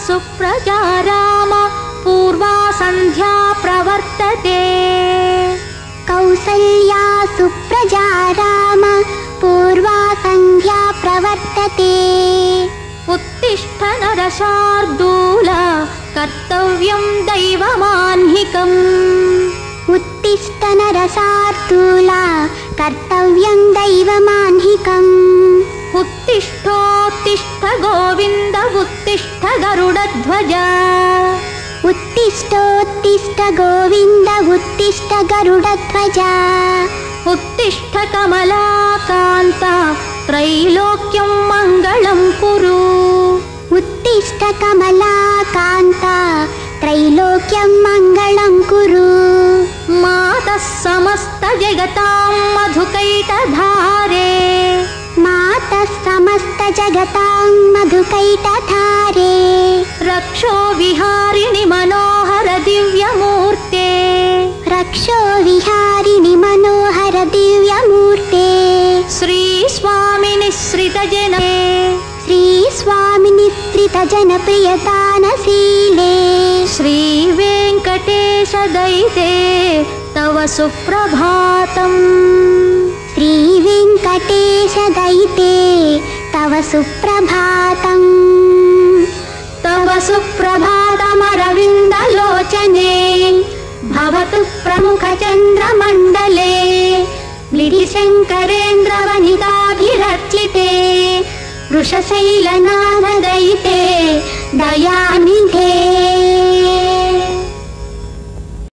सुप्रजा राम पूर्वा सन्ध्या प्रवर्तते कौसल्या सुप्रजा राम पूर्वा सन्ध्या प्रवर्तते उत्तिष्ठ नरशार्दूल कर्तव्यं दैवमाह्निकम् उत्तिष्ठ नरशार्दूल कर्तव्यं दैवमाह्निकम् उत्तिष्ठोत्तिष्ठ गोविन्द उत्तिष्ठ गरुडध्वज उत्तिष्ठोत्तिष्ठ गोविन्द उत्तिष्ठ गरुडध्वज उत्तिष्ठ कमलाकान्त त्रैलोक्यं मङ्गलं कुरु उत्तिष्ठ कमलाकान्त त्रैलोक्यं मङ्गलं कुरु मातः समस्त जगतां मधुकैटधारे मातः समस्त जगतां मधुकैटधारे रक्षो विहारिणि मनोहर दिव्यमूर्ते रक्षो विहारिणि मनोहर दिव्यमूर्ते श्री स्वामिनि श्रितजने श्री स्वामिनि श्रितजनप्रियदानशीले श्री वेङ्कटेश दयिते तव सुप्रभातम् श्री वेङ्कटेश दयिते तव सुप्रभातम् तव सुप्रभातमरविन्दलोचने भवतु प्रमुखचन्द्रमण्डले लिटिशङ्करेन्द्रवनिताभिरर्चिते वृषशैलनाथदयिते दयानिधे।